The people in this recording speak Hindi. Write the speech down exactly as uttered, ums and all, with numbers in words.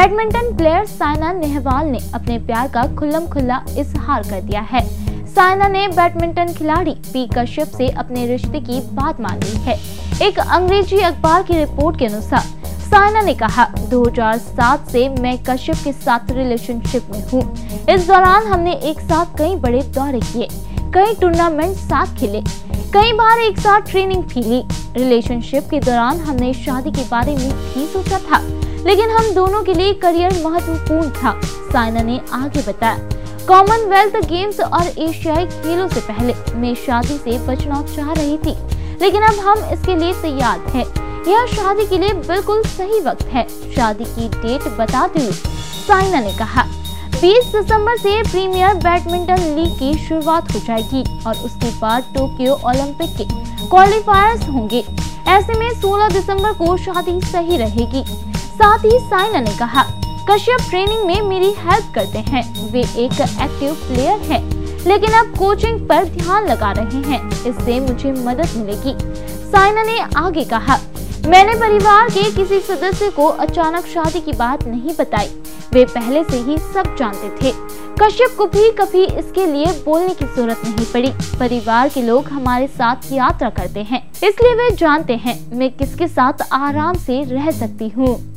बैडमिंटन प्लेयर साइना नेहवाल ने अपने प्यार का खुल्लम खुल्ला इजहार कर दिया है। साइना ने बैडमिंटन खिलाड़ी पी कश्यप से अपने रिश्ते की बात मान ली है। एक अंग्रेजी अखबार की रिपोर्ट के अनुसार साइना ने कहा, दो हज़ार सात से मैं कश्यप के साथ रिलेशनशिप में हूँ। इस दौरान हमने एक साथ कई बड़े दौरे किए, कई टूर्नामेंट साथ खेले, कई बार एक साथ ट्रेनिंग भी ली। रिलेशनशिप के दौरान हमने शादी के बारे में भी सोचा था, लेकिन हम दोनों के लिए करियर महत्वपूर्ण था। साइना ने आगे बताया, कॉमनवेल्थ गेम्स और एशियाई खेलों से पहले मैं शादी से बचना चाह रही थी, लेकिन अब हम इसके लिए तैयार हैं। यह शादी के लिए बिल्कुल सही वक्त है। शादी की डेट बताते हुए साइना ने कहा, बीस दिसंबर से प्रीमियर बैडमिंटन लीग की शुरुआत हो जाएगी और उसके बाद टोक्यो ओलंपिक के क्वालिफायर्स होंगे। ऐसे में सोलह दिसंबर को शादी सही रहेगी। साथ ही साइना ने कहा, कश्यप ट्रेनिंग में मेरी हेल्प करते हैं। वे एक एक्टिव प्लेयर हैं, लेकिन अब कोचिंग पर ध्यान लगा रहे हैं। इससे मुझे मदद मिलेगी। साइना ने आगे कहा, मैंने परिवार के किसी सदस्य को अचानक शादी की बात नहीं बताई। वे पहले से ही सब जानते थे। कश्यप को भी कभी इसके लिए बोलने की जरूरत नहीं पड़ी। परिवार के लोग हमारे साथ यात्रा करते हैं, इसलिए वे जानते हैं मैं किसके साथ आराम से रह सकती हूँ।